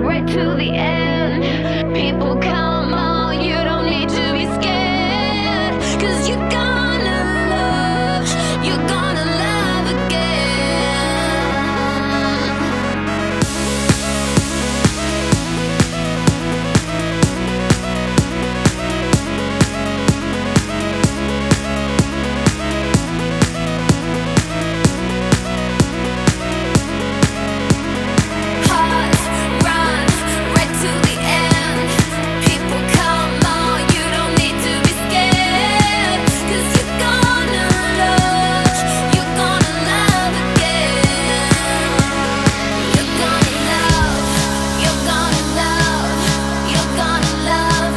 right to the end. People come on, you don't need to be scared, 'cause you're gonna love again. Hearts run right to the end. People come on, you don't need to be scared, 'cause you're gonna love again. You're gonna love, you're gonna love again. You're gonna love again. You're gonna love,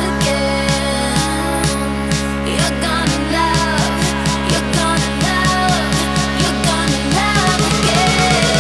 you're gonna love again.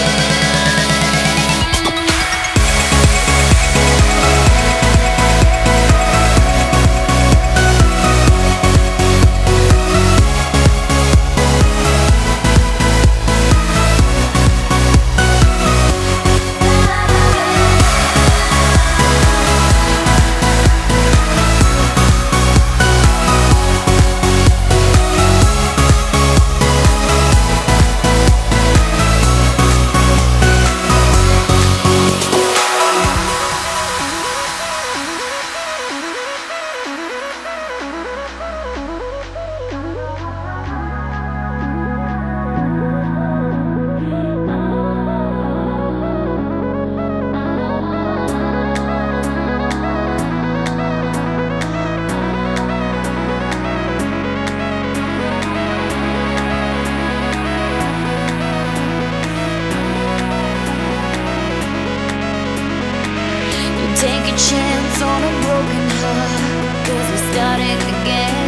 Take a chance on a broken heart, 'cause we're starting again.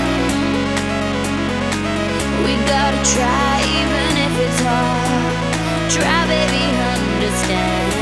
We gotta try even if it's hard. Try, baby, understand.